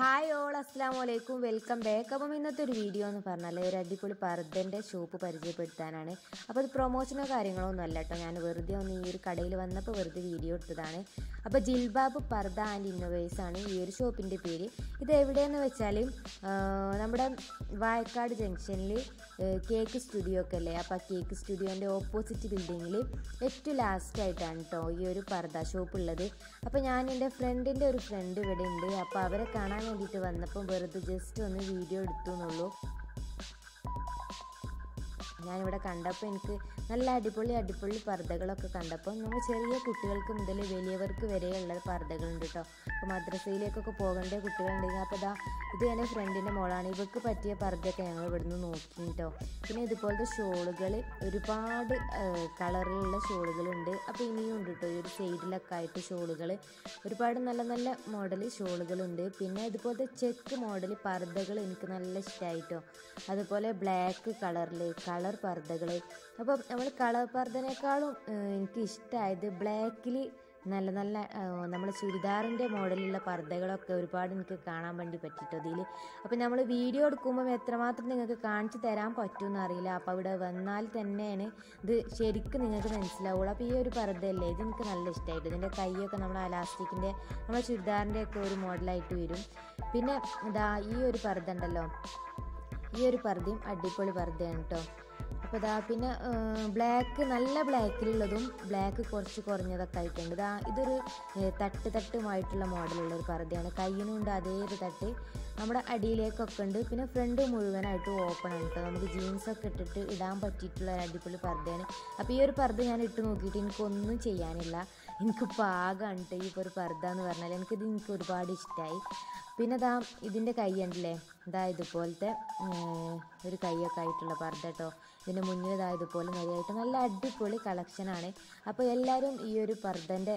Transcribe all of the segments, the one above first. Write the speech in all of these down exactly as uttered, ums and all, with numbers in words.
Hi all അസ്സലാമു അലൈക്കും welcome back. അപ്പം ഇന്നത്തെ ഒരു വീഡിയോ എന്ന് പറഞ്ഞാൽ ഒരു അടിപൊളി പർദ്ദൻ്റെ ഷോപ്പ് പരിചയപ്പെടുത്താനാണ്. അപ്പോൾ അത് പ്രൊമോഷനോ കാര്യങ്ങളോ ഒന്നും അല്ല കേട്ടോ, ഞാൻ വെറുതെ ഒന്ന് ഈ ഒരു കടയിൽ വന്നപ്പോൾ വെറുതെ വീഡിയോ എടുത്തതാണ്. അപ്പോൾ ജിൽബാബ് പർദ ആൻഡ് ഇന്നർവേഴ്സ് ആണ് ഈ ഒരു ഷോപ്പിൻ്റെ പേര്. ഇത് എവിടെയെന്ന് വെച്ചാൽ നമ്മുടെ വായക്കാട് ജംഗ്ഷനിൽ കേക്ക് സ്റ്റുഡിയോ ഒക്കെ അല്ലേ, അപ്പോൾ ആ കേക്ക് സ്റ്റുഡിയോൻ്റെ ഓപ്പോസിറ്റ് ബിൽഡിങ്ങിൽ ഏറ്റവും ലാസ്റ്റായിട്ടാണ് കേട്ടോ ഈ ഒരു പർദ ഷോപ്പ് ഉള്ളത്. അപ്പോൾ ഞാൻ എൻ്റെ ഫ്രണ്ടിൻ്റെ ഒരു ഫ്രണ്ട് ഇവിടെ ഉണ്ട്, അപ്പോൾ അവരെ കാണാൻ വേണ്ടിയിട്ട് വന്നപ്പോൾ വെറുതെ ജസ്റ്റ് ഒന്ന് വീഡിയോ എടുത്തു എന്നുള്ളൂ. ഞാനിവിടെ കണ്ടപ്പോൾ എനിക്ക് നല്ല അടിപൊളി അടിപൊളി പർദ്ദകളൊക്കെ കണ്ടപ്പോൾ നമ്മൾ ചെറിയ കുട്ടികൾക്ക് മുതൽ വലിയവർക്ക് വരെയുള്ള പർദ്ദകളുണ്ട് കേട്ടോ. അപ്പോൾ മദ്രസയിലേക്കൊക്കെ പോകേണ്ട കുട്ടികളുണ്ടെങ്കിൽ അപ്പോൾ ഇതാ ഇത് എൻ്റെ ഫ്രണ്ടിൻ്റെ മോളാണ്, ഇവർക്ക് പറ്റിയ പർദ്ദയൊക്കെ ഞങ്ങൾ ഇവിടുന്ന് നോക്കി കേട്ടോ. പിന്നെ ഇതുപോലത്തെ ഷോളുകൾ ഒരുപാട് കളറിലുള്ള ഷോളുകളുണ്ട്. അപ്പോൾ ഇനിയും ഉണ്ട് കേട്ടോ ഈ ഒരു സൈഡിലൊക്കെ ആയിട്ട് ഷോളുകൾ, ഒരുപാട് നല്ല നല്ല മോഡൽ ഷോളുകളുണ്ട്. പിന്നെ ഇതുപോലത്തെ ചെക്ക് മോഡൽ പർദ്ദകൾ എനിക്ക് നല്ല ഇഷ്ടമായിട്ടോ. അതുപോലെ ബ്ലാക്ക് കളറിൽ കളർ പർദ്ദകൾ. അപ്പോൾ നമ്മൾ കളർ പർദ്ദനേക്കാളും എനിക്ക് ഇഷ്ടമായത് ബ്ലാക്കിൽ നല്ല നല്ല നമ്മൾ ചുരിദാറിൻ്റെ മോഡലുള്ള പർദ്ദകളൊക്കെ ഒരുപാട് എനിക്ക് കാണാൻ വേണ്ടി പറ്റിട്ടോ ഇതിൽ. അപ്പോൾ നമ്മൾ വീഡിയോ എടുക്കുമ്പോൾ എത്രമാത്രം നിങ്ങൾക്ക് കാണിച്ചു തരാൻ പറ്റുമെന്ന് അറിയില്ല. അപ്പോൾ അവിടെ വന്നാൽ തന്നെയാണ് ഇത് ശരിക്കും നിങ്ങൾക്ക് മനസ്സിലാവുള്ളൂ. അപ്പോൾ ഈ ഒരു പർദ്ദയല്ലേ ഇത് എനിക്ക് നല്ല ഇഷ്ടമായിട്ട്, ഇതിൻ്റെ കൈയൊക്കെ നമ്മൾ അലാസ്റ്റിക്കിൻ്റെ നമ്മുടെ ചുരിദാറിൻ്റെ ഒക്കെ ഒരു മോഡലായിട്ട് വരും. പിന്നെ ഇതാ ഈ ഒരു പർദ്ദ ഉണ്ടല്ലോ, ഈ ഒരു പർദ്ദയും അടിപൊളി പർദ്ദയാണ് കേട്ടോ. അപ്പോൾ ഇതാ പിന്നെ ബ്ലാക്ക് നല്ല ബ്ലാക്കിലുള്ളതും ബ്ലാക്ക് കുറച്ച് കുറഞ്ഞതൊക്കെ ആയിട്ടുണ്ട്. ഇതാ ഇതൊരു തട്ട് തട്ടുമായിട്ടുള്ള മോഡലുള്ള ഒരു പർദ്ദയാണ്, കയ്യിനുണ്ട് അതേ ഒരു തട്ട്, നമ്മുടെ അടിയിലേക്കൊക്കെ ഉണ്ട്. പിന്നെ ഫ്രണ്ട് മുഴുവനായിട്ട് ഓപ്പൺ ആണ് കേട്ടോ, നമുക്ക് ജീൻസൊക്കെ ഇട്ടിട്ട് ഇടാൻ പറ്റിയിട്ടുള്ള ഒരു അടിപൊളി പർദ്ദയാണ്. അപ്പോൾ ഈ ഒരു പർദ്ദ ഞാൻ ഇട്ട് നോക്കിയിട്ട് എനിക്കൊന്നും ചെയ്യാനില്ല, എനിക്ക് പാകമാണ് കേട്ടോ ഈ ഒരു പർദ്ദ എന്ന് പറഞ്ഞാൽ. എനിക്കിത് എനിക്ക് ഒരുപാട് ഇഷ്ടമായി. പിന്നെ ഇതാ ഇതിൻ്റെ കൈ ഉണ്ടല്ലേ, ഇതാ ഇതുപോലത്തെ ഒരു കൈയൊക്കെ ആയിട്ടുള്ള പർദ്ദ കേട്ടോ. ഇതിൻ്റെ മുന്നിൽ ഇതാ ഇതുപോലെ നിറയായിട്ട് നല്ല അടിപൊളി കളക്ഷനാണ്. അപ്പോൾ എല്ലാവരും ഈ ഒരു പർദ്ദൻ്റെ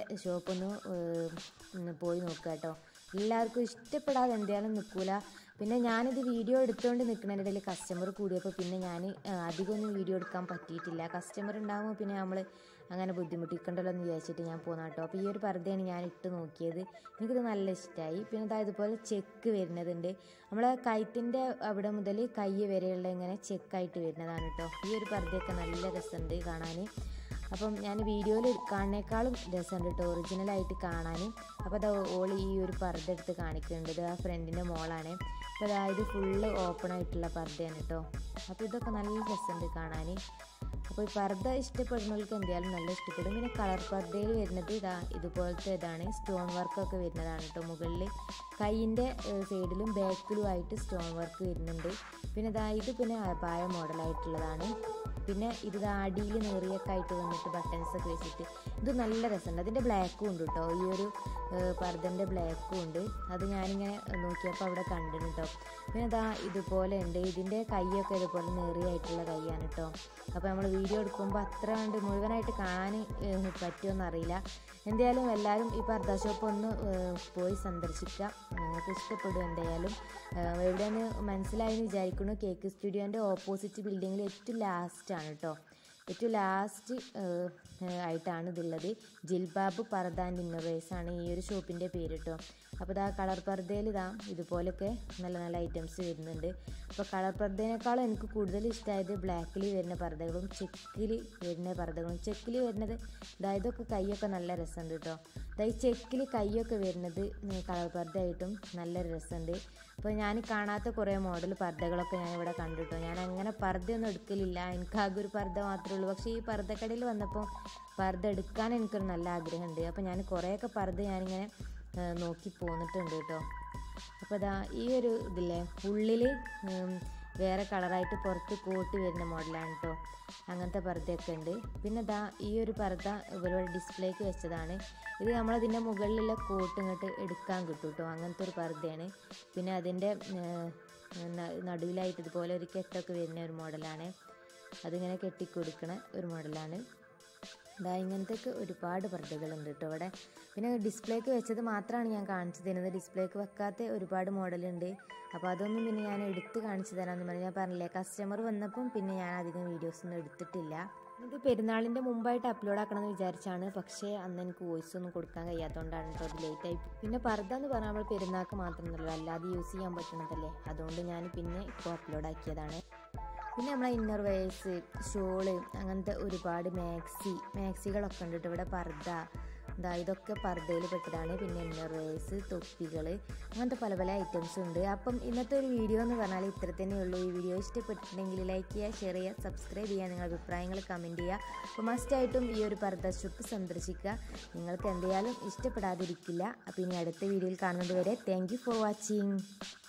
ഷോപ്പൊന്ന് പോയി നോക്കുക കേട്ടോ. എല്ലാവർക്കും ഇഷ്ടപ്പെടാതെ എന്തായാലും നിൽക്കില്ല. പിന്നെ ഞാനിത് വീഡിയോ എടുത്തുകൊണ്ട് നിൽക്കുന്നതിൻ്റെ ഇടയിൽ കസ്റ്റമർ കൂടിയപ്പോൾ പിന്നെ ഞാൻ അധികമൊന്നും വീഡിയോ എടുക്കാൻ പറ്റിയിട്ടില്ല. കസ്റ്റമർ ഉണ്ടാകുമ്പോൾ പിന്നെ നമ്മൾ അങ്ങനെ ബുദ്ധിമുട്ടിക്കണ്ടല്ലോ എന്ന് വിചാരിച്ചിട്ട് ഞാൻ പോകുന്ന കേട്ടോ. അപ്പോൾ ഈ ഒരു പർദ്ദയാണ് ഞാൻ ഇട്ട് നോക്കിയത്, എനിക്കിത് നല്ല ഇഷ്ടമായി. പിന്നെ ഇതാ ഇതുപോലെ ചെക്ക് വരുന്നതുണ്ട്, നമ്മളെ കൈത്തിൻ്റെ അവിടെ മുതൽ കൈ വരെയുള്ള ഇങ്ങനെ ചെക്കായിട്ട് വരുന്നതാണ് കേട്ടോ. ഈ ഒരു പർദ്ദയൊക്കെ നല്ല രസമുണ്ട് കാണാൻ. അപ്പം ഞാൻ വീഡിയോയിൽ കാണുന്നേക്കാളും രസമുണ്ട് കേട്ടോ ഒറിജിനലായിട്ട് കാണാൻ. അപ്പോൾ അത് ഓൾ ഈ ഒരു പർദ്ദ എടുത്ത് കാണിക്കുന്നുണ്ട്, ആ ഫ്രണ്ടിൻ്റെ മോളാണ്. അപ്പോൾ അതായത് ഫുള്ള് ഓപ്പൺ ആയിട്ടുള്ള പർദ്ദയാണ് കേട്ടോ. അപ്പോൾ ഇതൊക്കെ നല്ല രസമുണ്ട് കാണാൻ. അപ്പോൾ ഈ പർദ്ദ ഇഷ്ടപ്പെടുന്നവർക്ക് എന്തായാലും നല്ല ഇഷ്ടപ്പെടും. പിന്നെ കളർ പർദ്ദയിൽ വരുന്നത് ഇതാ ഇതുപോലത്തെ ഇതാണ്, സ്റ്റോൺ വർക്കൊക്കെ വരുന്നതാണ് കേട്ടോ. മുകളിൽ കൈയിൻ്റെ സൈഡിലും ബാക്കിലും ആയിട്ട് സ്റ്റോൺ വർക്ക് വരുന്നുണ്ട്. പിന്നെ ഇതാ ഇത് പിന്നെ പായ മോഡലായിട്ടുള്ളതാണ്. പിന്നെ ഇത് അടിയിൽ നേറിയൊക്കെ ആയിട്ട് വന്നിട്ട് ബട്ടൺസൊക്കെ വെച്ചിട്ട് ഇത് നല്ല രസമുണ്ട്. അതിൻ്റെ ബ്ലാക്കും ഉണ്ട് കേട്ടോ, ഈ ഒരു പർദ്ദൻ്റെ ബ്ലാക്കും ഉണ്ട്, അത് ഞാനിങ്ങനെ നോക്കിയപ്പോൾ അവിടെ കണ്ടിരുന്നു കേട്ടോ. പിന്നെ ഇതാ ഇതുപോലെ ഉണ്ട്, ഇതിൻ്റെ കൈയൊക്കെ ഇതുപോലെ നേറിയായിട്ടുള്ള കൈയാണ് കേട്ടോ. അപ്പോൾ നമ്മൾ വീഡിയോ എടുക്കുമ്പോൾ അത്ര കണ്ട് മുഴുവനായിട്ട് കാണാൻ പറ്റുമെന്നറിയില്ല. എന്തായാലും എല്ലാവരും ഈ പർദ്ദ ഷോപ്പ് ഒന്ന് പോയി സന്ദർശിക്കുക, നിങ്ങൾക്ക് ഇഷ്ടപ്പെടും. എന്തായാലും എവിടെയെന്ന് മനസ്സിലായെന്ന് വിചാരിക്കുന്നു, കേക്ക് സ്റ്റുഡിയോൻ്റെ ഓപ്പോസിറ്റ് ബിൽഡിങ്ങിൽ ഏറ്റവും ലാസ്റ്റാണ് കേട്ടോ, ഏറ്റവും ലാസ്റ്റ് ആയിട്ടാണ് ഇതുള്ളത്. ജിൽബാബ് പർദ ആൻഡ് ഇന്നർവേഴ്സ് ആണ് ഈ ഒരു ഷോപ്പിൻ്റെ പേര് കേട്ടോ. അപ്പോൾ ഇതാ കളർ പർദ്ദയിൽ ഇതാ ഇതുപോലൊക്കെ നല്ല നല്ല ഐറ്റംസ് വരുന്നുണ്ട്. അപ്പോൾ കളർ പർദ്ദേനേക്കാളും എനിക്ക് കൂടുതൽ ഇഷ്ടമായത് ബ്ലാക്കിൽ വരുന്ന പർദ്ദകളും ചെക്കിൽ വരുന്ന പർദ്ദകളും. ചെക്കിൽ വരുന്നത് ഇതാ ഇതൊക്കെ കൈയൊക്കെ നല്ല രസമുണ്ട് കേട്ടോ. ഇതാ ഈ ചെക്കിൽ കൈയൊക്കെ വരുന്നത് കളർ പർദ്ദയായിട്ടും നല്ലൊരു രസമുണ്ട്. അപ്പോൾ ഞാൻ കാണാത്ത കുറേ മോഡൽ പർദ്ദകളൊക്കെ ഞാനിവിടെ കണ്ടു കേട്ടോ. ഞാൻ അങ്ങനെ പർദ്ദയൊന്നും എടുക്കലില്ല, എനിക്കാകെ ഒരു പർദ്ദ മാത്രമേ ഉള്ളൂ. പക്ഷേ ഈ പർദ്ദക്കടയിൽ വന്നപ്പോൾ പർദ്ദ എടുക്കാൻ എനിക്കൊരു നല്ല ആഗ്രഹമുണ്ട്. അപ്പോൾ ഞാൻ കുറേയൊക്കെ പർദ്ദ ഞാനിങ്ങനെ നോക്കി പോന്നിട്ടുണ്ട് കേട്ടോ. അപ്പോൾ ഇതാ ഈ ഒരു ഇതില്ലേ ഉള്ളിൽ വേറെ കളറായിട്ട് പുറത്ത് കോട്ട് വരുന്ന മോഡലാണ് കേട്ടോ, അങ്ങനത്തെ പർദ്ദയൊക്കെ ഉണ്ട്. പിന്നെ ഇതാ ഈ ഒരു പർദ്ദ ഇവരുടെ ഡിസ്പ്ലേക്ക് വെച്ചതാണ്, ഇത് നമ്മളതിൻ്റെ മുകളിലുള്ള കോട്ട് ഇങ്ങോട്ട് എടുക്കാൻ കിട്ടും കേട്ടോ, അങ്ങനത്തെ ഒരു പർദ്ദയാണ്. പിന്നെ അതിൻ്റെ നടുവിലായിട്ട് ഇതുപോലെ ഒരു കെട്ടൊക്കെ വരുന്ന ഒരു മോഡലാണ്, അതിങ്ങനെ കെട്ടിക്കൊടുക്കണ ഒരു മോഡലാണ്. ഇതാ ഇങ്ങനത്തെയൊക്കെ ഒരുപാട് പർദ്ദകളുണ്ട് കേട്ടോ ഇവിടെ. പിന്നെ ഡിസ്പ്ലേക്ക് വെച്ചത് മാത്രമാണ് ഞാൻ കാണിച്ചു തരുന്നത്, ഡിസ്പ്ലേക്ക് വെക്കാത്ത ഒരുപാട് മോഡലുണ്ട്. അപ്പോൾ അതൊന്നും പിന്നെ ഞാൻ എടുത്ത് കാണിച്ചു തരാമെന്ന് പറഞ്ഞാൽ ഞാൻ പറഞ്ഞില്ലേ, കസ്റ്റമർ വന്നപ്പം പിന്നെ ഞാൻ അധികം വീഡിയോസൊന്നും എടുത്തിട്ടില്ല. ഇത് പെരുന്നാളിൻ്റെ മുമ്പായിട്ട് അപ്ലോഡ് ആക്കണമെന്ന് വിചാരിച്ചാണ്, പക്ഷേ അന്ന് എനിക്ക് വോയിസ് ഒന്നും കൊടുക്കാൻ കഴിയാത്തതുകൊണ്ടാണ് കേട്ടോ അത് ലേറ്റായി. പിന്നെ പർദ്ദ എന്ന് പറഞ്ഞാൽ നമ്മൾ പെരുന്നാൾക്ക് മാത്രമൊന്നുമല്ലോ, അല്ലാതെ യൂസ് ചെയ്യാൻ പറ്റുന്നതല്ലേ, അതുകൊണ്ട് ഞാൻ പിന്നെ ഇപ്പോൾ അപ്ലോഡ് ആക്കിയതാണ്. പിന്നെ നമ്മളെ ഇന്നർ വെയേഴ്സ്, ഷോള്, അങ്ങനത്തെ ഒരുപാട് മാക്സി മാക്സികളൊക്കെ ഉണ്ട് കേട്ടോ ഇവിടെ. പർദ്ദ ഇതാ ഇതൊക്കെ പർദ്ദയിൽ പെട്ടതാണ്. പിന്നെ ഇന്നർ വെയേഴ്സ്, തൊപ്പികൾ, അങ്ങനത്തെ പല പല ഐറ്റംസ് ഉണ്ട്. അപ്പം ഇന്നത്തെ ഒരു വീഡിയോ എന്ന് പറഞ്ഞാൽ ഇത്ര തന്നെയുള്ളൂ. ഈ വീഡിയോ ഇഷ്ടപ്പെട്ടിട്ടുണ്ടെങ്കിൽ ലൈക്ക് ചെയ്യുക, ഷെയർ ചെയ്യുക, സബ്സ്ക്രൈബ് ചെയ്യുക, നിങ്ങളുടെ അഭിപ്രായങ്ങൾ കമൻറ്റ് ചെയ്യുക. അപ്പോൾ മസ്റ്റായിട്ടും ഈ ഒരു പർദ്ദ ഷോപ്പ് സന്ദർശിക്കുക. നിങ്ങൾക്ക് എന്തായാലും ഇഷ്ടപ്പെടാതിരിക്കില്ല. അപ്പോൾ ഇനി അടുത്ത വീഡിയോയിൽ കാണുന്നത് വരെ താങ്ക് യു ഫോർ വാച്ചിങ്.